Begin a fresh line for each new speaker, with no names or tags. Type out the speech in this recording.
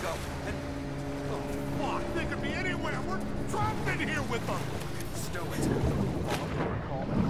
ago, and...
Oh, fuck! They could be anywhere! We're trapped in here with them!
Stow it. Follow protocol.